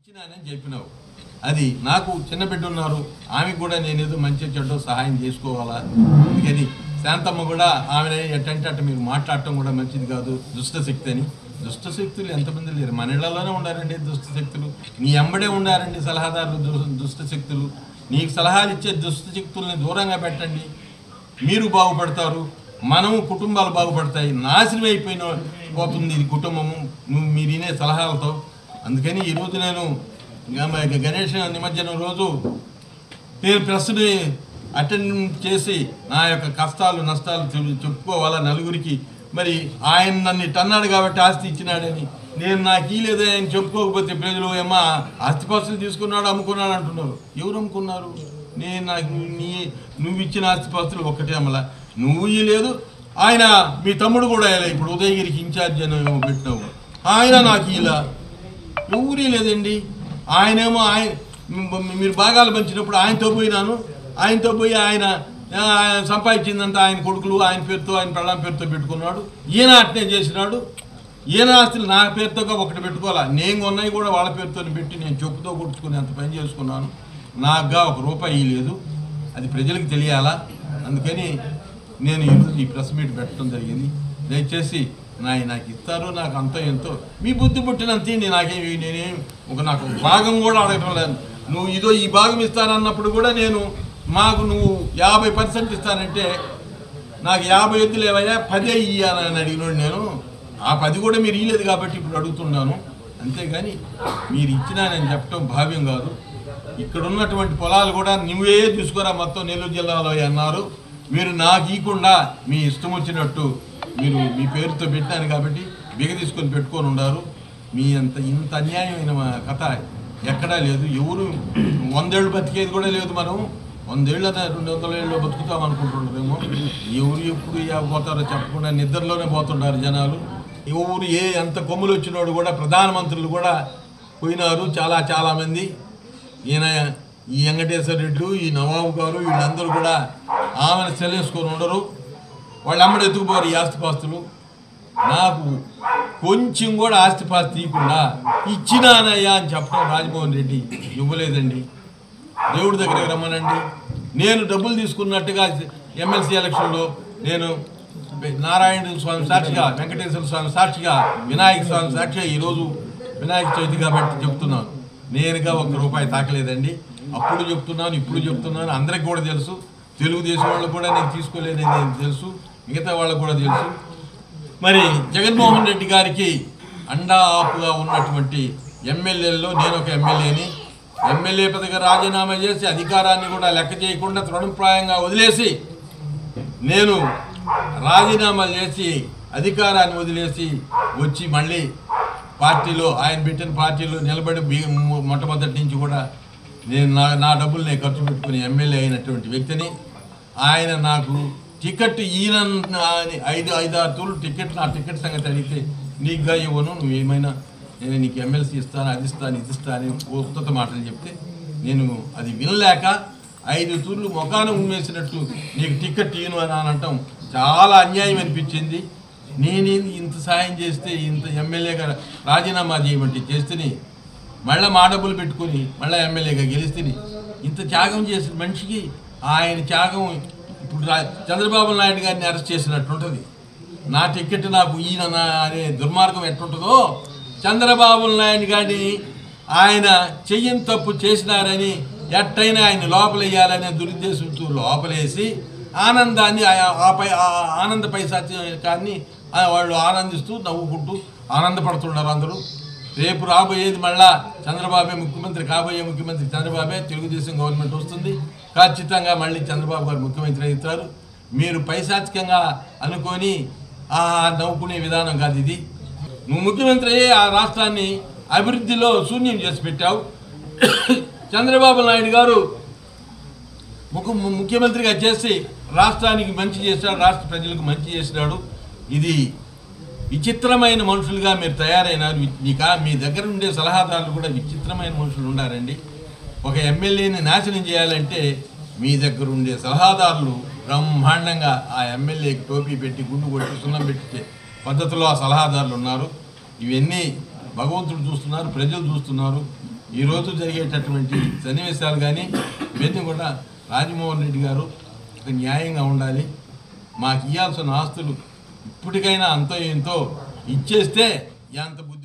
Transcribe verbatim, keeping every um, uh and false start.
ఇచ్చినానని చెప్పినావు. అది నాకు చిన్న బిడ్డ ఉన్నారు, ఆమెకు కూడా నేను ఏదో మంచి చెడ్డ సహాయం చేసుకోవాలా. అందుకని శాంతమ్మ కూడా ఆమె ఎట్టంటే అట్ట మీరు మాట్లాడటం కూడా మంచిది కాదు, దుష్ట శక్తి అని. దుష్ట శక్తులు ఎంతమంది లేరు, మన ఇళ్లలోనే ఉండారండి దుష్ట శక్తులు. నీ ఎంబడే ఉండారండి సలహాదారులు దుష్ట శక్తులు. నీకు సలహాలు ఇచ్చే దుష్ట శక్తుల్ని దూరంగా పెట్టండి, మీరు బాగుపడతారు, మనము కుటుంబాలు బాగుపడతాయి. నాశనం అయిపోయిన పోతుంది ఇది కుటుంబము నువ్వు మీరు వినే సలహాలతో. అందుకని ఈరోజు నేను గణేష్ నిమజ్జనం రోజు నేను ప్రెస్ని అటెండ్ చేసి నా యొక్క కష్టాలు నష్టాలు చెప్పుకోవాలా నలుగురికి. మరి ఆయన నన్ను ఇట్ట అన్నాడు కాబట్టి ఆస్తి ఇచ్చినాడని, నేను నాకు ఈ లేదే ఆయన చెప్పుకోకపోతే ప్రజలు ఏమో ఆస్తిపాస్తులు తీసుకున్నాడు అమ్ముకున్నాడు అంటున్నారు. ఎవరు అమ్ముకున్నారు? నేను నాకు నీ నువ్వు ఇచ్చిన ఆస్తిపాస్తులు ఒక్కటే అమ్మలా. నువ్వు ఈ లేదు, ఆయన మీ తమ్ముడు కూడా ఇలా ఇప్పుడు ఉదయగిరికి ఇన్ఛార్జ్ అని పెట్టినావు, ఆయన నాకు ఇలా ఎవరీ లేదండి. ఆయనేమో ఆయన మీరు భాగాలు పంచినప్పుడు ఆయనతో పోయినాను, ఆయనతో పోయి ఆయన సంపాదించిందంతా ఆయన కొడుకులు ఆయన పేరుతో ఆయన పెళ్ళాం పేరుతో పెట్టుకున్నాడు. ఈయన అట్నే చేసినాడు. ఈయన ఆస్తులు నా పేరుతో ఒకటి పెట్టుకోవాలా, నేను ఉన్నాయి కూడా వాళ్ళ పేరుతో పెట్టి నేను చెప్పుతో కొట్టుకుని అంత పని చేసుకున్నాను. నాకుగా ఒక రూపాయి లేదు, అది ప్రజలకు తెలియాలా. అందుకని నేను ఈరోజు ఈ ప్రెస్ మీట్ పెట్టడం జరిగింది. దయచేసి నా నాకు ఇస్తారు, నాకు అంత ఎంతో మీ బుద్ధి పుట్టినంత నాకేమి నేనేం ఒక నాకు భాగం కూడా అడగడం లేదు. నువ్వు ఇదో ఈ భాగం ఇస్తానన్నప్పుడు కూడా నేను మాకు నువ్వు యాభై పర్సెంట్ ఇస్తానంటే నాకు యాభై వద్దు లేవయ్యా పదే ఇయ్యాలని అడిగినాడు. నేను ఆ పది కూడా మీరు ఇయ్యలేదు కాబట్టి ఇప్పుడు అడుగుతున్నాను. అంతేగాని మీరు ఇచ్చినానని చెప్పడం భావ్యం కాదు. ఇక్కడ ఉన్నటువంటి పొలాలు కూడా నువ్వే చూసుకోరా మొత్తం నెల్లూరు జిల్లాలో అన్నారు. మీరు నాకు ఇవ్వకుండా మీ ఇష్టం వచ్చినట్టు మీరు మీ పేరుతో పెట్టాను కాబట్టి బిగ తీసుకొని పెట్టుకొని ఉన్నారు. మీ అంత ఇంత అన్యాయమైన కథ ఎక్కడా లేదు. ఎవరు వందేళ్ళు బతికేది కూడా లేదు. మనం వందేళ్ళ రెండు వందల ఏళ్ళు బతుకుతాం అనుకుంటున్నారేమో. ఎవరు ఎప్పుడు పోతారో చెప్పకుండా నిద్రలోనే పోతుంటారు జనాలు. ఎవరు ఏ ఎంత కొమ్ములు వచ్చినోడు కూడా ప్రధానమంత్రులు కూడా పోయినారు చాలా చాలామంది. ఈయన ఈ వెంకటేశ్వర రెడ్డి ఈ నవాబు గారు వీళ్ళందరూ కూడా ఆమెను చెల్లేసుకొని ఉండరు. వాళ్ళు అమ్మడు ఎత్తుకుపోరు ఈ ఆస్తిపాస్తులు. నాకు కొంచెం కూడా ఆస్తిపాస్తి ఇవ్వకుండా ఇచ్చినానయ్యా అని చెప్పడం రాజమోహన్ రెడ్డి ఇవ్వలేదండి. దేవుడి దగ్గరికి రమ్మనండి. నేను డబ్బులు తీసుకున్నట్టుగా ఎమ్మెల్సీ ఎలక్షన్లో నేను నారాయణ స్వామి సాక్షిగా వెంకటేశ్వర స్వామి సాక్షిగా వినాయక స్వామి సాక్షిగా ఈరోజు వినాయక చవితి కాబట్టి చెప్తున్నాను, నేనుగా ఒక్క రూపాయి తాకలేదండి. అప్పుడు చెప్తున్నాను, ఇప్పుడు చెప్తున్నాను. అందరికి కూడా తెలుసు, తెలుగుదేశం వాళ్ళు కూడా నేను తీసుకోలేదని నేను తెలుసు, మిగతా వాళ్ళకు కూడా తెలుసు. మరి జగన్మోహన్ రెడ్డి గారికి అండా ఆపుగా ఉన్నటువంటి ఎమ్మెల్యేల్లో నేను ఒక ఎమ్మెల్యేని. ఎమ్మెల్యే పదవిగా రాజీనామా చేసి అధికారాన్ని కూడా లెక్క చేయకుండా తృణప్రాయంగా వదిలేసి నేను రాజీనామా చేసి అధికారాన్ని వదిలేసి వచ్చి మళ్ళీ పార్టీలో ఆయన పెట్టిన పార్టీలో నిలబడి మొట్టమొదటి నుంచి కూడా నేను నా నా డబ్బులు నేను ఖర్చు పెట్టుకుని ఎమ్మెల్యే అయినటువంటి వ్యక్తిని. ఆయన నాకు టికెట్ ఈయన ఐదు ఐదు ఆరు తూర్లు టికెట్ నా టికెట్ సంగతి అడిగితే నీకుగా ఇవ్వను, నువ్వు ఏమైనా నేను నీకు ఎమ్మెల్సీ ఇస్తాను అది ఇస్తాను ఇది ఇస్తాను ఉత్తత మాటలు చెప్తే నేను అది వినలేక ఐదు తూర్లు ముఖాన ఉమ్మేసినట్టు నీకు టికెట్ ఇయ్యను అని అనటం చాలా అన్యాయం అనిపించింది. నేను ఇంత సాయం చేస్తే ఇంత ఎమ్మెల్యేగా రాజీనామా చేయమంటే చేస్తేనే మళ్ళీ మా డబ్బులు పెట్టుకొని మళ్ళీ ఎమ్మెల్యేగా గెలిస్తేనే ఇంత త్యాగం చేసిన మనిషికి ఆయన త్యాగం ఇప్పుడు చంద్రబాబు నాయుడు గారిని అరెస్ట్ చేసినట్టుంటుంది. నా టికెట్ నాకు ఈయన అనే దుర్మార్గం ఎట్టుంటుందో చంద్రబాబు నాయుడు గారిని ఆయన చెయ్యని తప్పు చేసినారని ఎట్టయినా ఆయన లోపలేయాలనే దురుద్దేశంతో లోపలేసి ఆనందాన్ని ఆపై ఆనంద పైశాచికాన్ని వాళ్ళు ఆనందిస్తూ నవ్వుకుంటూ ఆనందపడుతున్నారు అందరూ. రేపు రాబోయేది మళ్ళా చంద్రబాబే ముఖ్యమంత్రి, కాబోయే ముఖ్యమంత్రి చంద్రబాబే. తెలుగుదేశం గవర్నమెంట్ వస్తుంది, ఖచ్చితంగా మళ్ళీ చంద్రబాబు గారు ముఖ్యమంత్రి అవుతారు. మీరు పైశాచికంగా అనుకొని ఆ నవ్వుకునే విధానం కాదు ఇది. నువ్వు ముఖ్యమంత్రి అయ్యే ఆ రాష్ట్రాన్ని అభివృద్ధిలో శూన్యం చేసి పెట్టావు. చంద్రబాబు నాయుడు గారు ముఖ్య ముఖ్యమంత్రిగా చేసి రాష్ట్రానికి మంచి చేశాడు, రాష్ట్ర ప్రజలకు మంచి చేసినాడు. ఇది విచిత్రమైన మనుషులుగా మీరు తయారైనారు. ఇక మీ దగ్గర ఉండే సలహాదారులు కూడా విచిత్రమైన మనుషులు ఉండారండి. ఒక ఎమ్మెల్యేని నాశనం చేయాలంటే మీ దగ్గర ఉండే సలహాదారులు బ్రహ్మాండంగా ఆ ఎమ్మెల్యేకి టోపీ పెట్టి గుండు కొట్టి సున్నం పెట్టే పద్ధతిలో ఆ సలహాదారులు ఉన్నారు. ఇవన్నీ భగవంతుడు చూస్తున్నారు, ప్రజలు చూస్తున్నారు. ఈరోజు జరిగేటటువంటి సన్నివేశాలు కానీ ఇవన్నీ కూడా రాజమోహన్ రెడ్డి గారు ఒక న్యాయంగా ఉండాలి. మాకు ఇవ్వాల్సిన ఆస్తులు ఇప్పటికైనా అంతో ఇంతో ఇచ్చేస్తే ఎంత